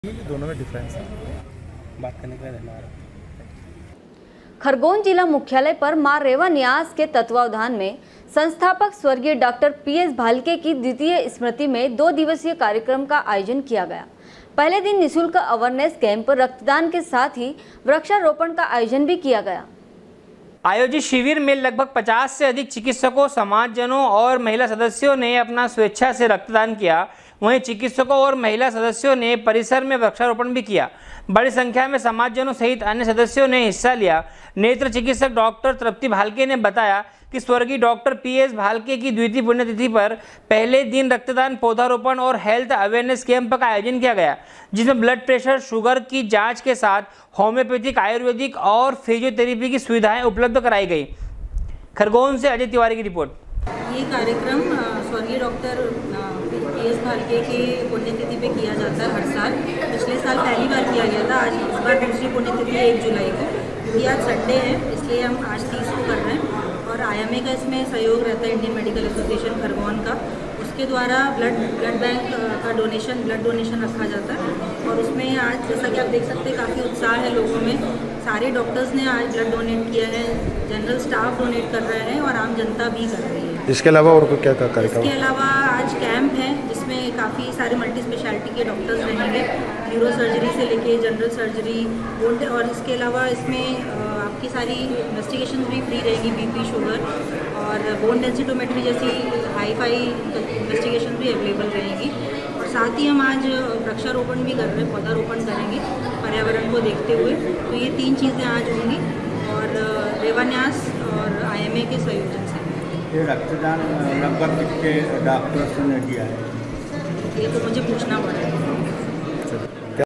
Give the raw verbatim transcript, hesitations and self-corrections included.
दोनों में डिफरेंस है। बात करने के लिए खरगोन जिला मुख्यालय पर मां रेवा न्यास के तत्वावधान में संस्थापक स्वर्गीय डॉक्टर पी एस भालके की द्वितीय स्मृति में दो दिवसीय कार्यक्रम का आयोजन किया गया। पहले दिन निःशुल्क अवेयरनेस कैंप, रक्तदान के साथ ही वृक्षारोपण का आयोजन भी किया गया। आयोजित शिविर में लगभग पचास से अधिक चिकित्सकों, समाजजनों और महिला सदस्यों ने अपना स्वेच्छा से रक्तदान किया। वहीं चिकित्सकों और महिला सदस्यों ने परिसर में वृक्षारोपण भी किया। बड़ी संख्या में समाजजनों सहित अन्य सदस्यों ने हिस्सा लिया। नेत्र चिकित्सक डॉक्टर तृप्ति भालके ने बताया कि स्वर्गीय डॉक्टर पी एस भालके की द्वितीय पुण्यतिथि पर पहले दिन रक्तदान, पौधारोपण और हेल्थ अवेयरनेस कैंप का आयोजन किया गया, जिसमें ब्लड प्रेशर, शुगर की जांच के साथ होम्योपैथिक, आयुर्वेदिक और फिजियोथेरेपी की सुविधाएं उपलब्ध कराई गई। खरगोन से अजय तिवारी की रिपोर्ट। ये कार्यक्रम स्वर्गीय डॉक्टर पी एस भालके की पुण्यतिथि पे किया जाता है हर साल। पिछले साल पहली बार किया गया था, आज इस बार दूसरी पुण्यतिथि है एक जुलाई को, क्योंकि आज संडे है इसलिए हम आज तीस को कर रहे हैं। और आई एम ए का इसमें सहयोग रहता है, इंडियन मेडिकल एसोसिएशन खरगोन का। उसके द्वारा ब्लड ब्लड बैंक का डोनेशन ब्लड डोनेशन रखा जाता है। और उसमें आज जैसा कि आप देख सकते हैं काफ़ी उत्साह है लोगों में। सारे डॉक्टर्स ने आज ब्लड डोनेट किया है, जनरल स्टाफ डोनेट कर रहे हैं और आम जनता भी कर रही है। इसके अलावा और क्या क्या कार्यक्रम? इसके अलावा आज कैंप है जिसमें काफ़ी सारे मल्टी स्पेशलिटी के डॉक्टर्स रहेंगे, न्यूरो सर्जरी से लेके जनरल सर्जरी, और इसके अलावा इसमें आपकी सारी इन्वेस्टिगेशन भी फ्री रहेगी, बीपी, शुगर और बोन डेंसिटोमेट्री जैसी हाई फाई इन्वेस्टिगेशन भी अवेलेबल रहेगी। और साथ ही हम आज वृक्षारोपण भी कर रहे हैं, पौधारोपण करेंगे पर्यावरण को देखते हुए। तो ये तीन चीज़ें आज होंगी और रेवा न्यास और आई एम ए के संयोजन से। ये रक्तदान लगभग कितने डॉक्टर्स ने किया है? ये तो मुझे पूछना पड़ेगा।